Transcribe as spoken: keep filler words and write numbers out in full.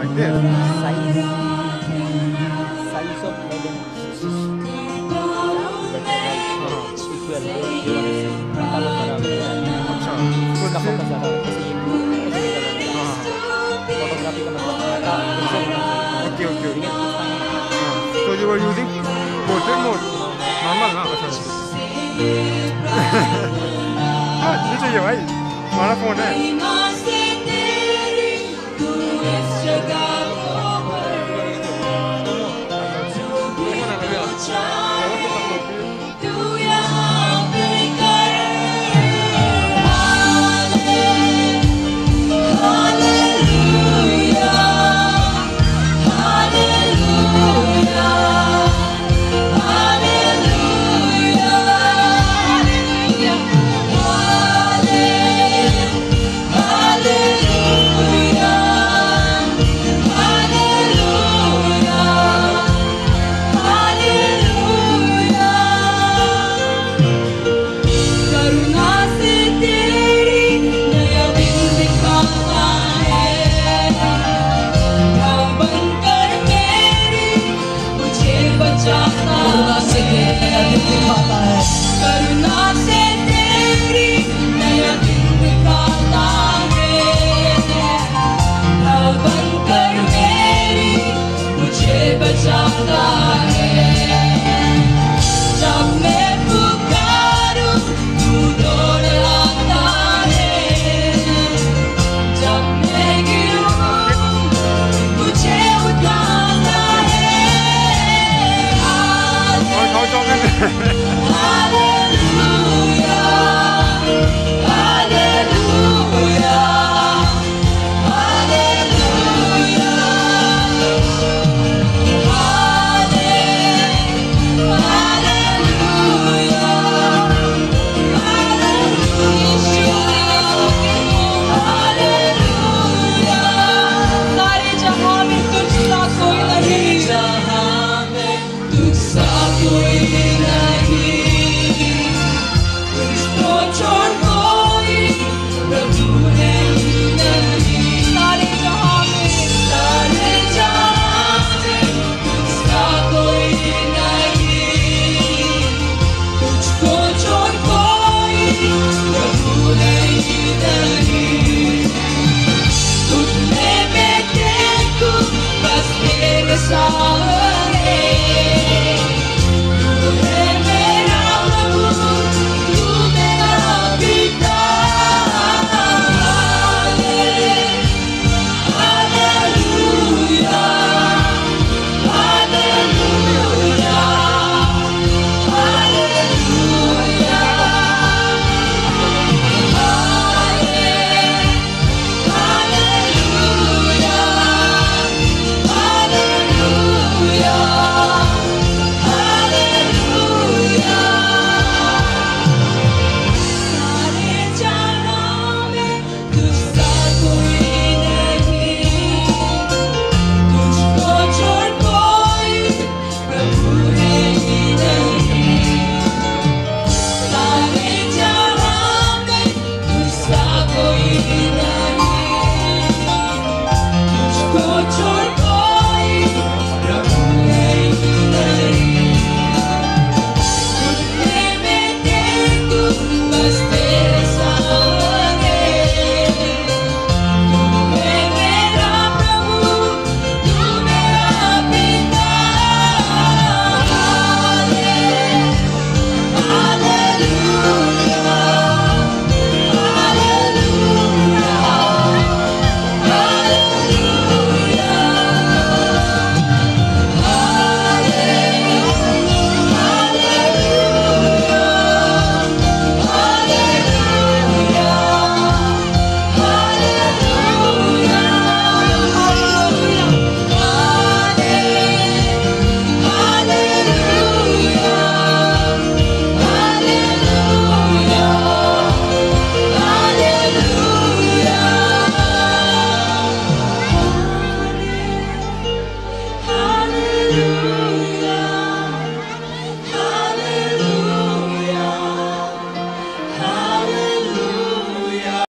like this. size size of head and faces better right हाँ equal ये वाले से बराबर बराबर है अच्छा इसका तो फोकस जैसे ज़्यादा ऐसे ये ऐसे नहीं करना चाहिए हाँ फोटोग्राफी का मतलब डाटा ऐसे होना चाहिए ओके ओके ठीक ओके है इट्स फाइन हाँ so you were using portrait mode normal ना अच्छा हाँ ये चाहिए भाई हमारा फोन है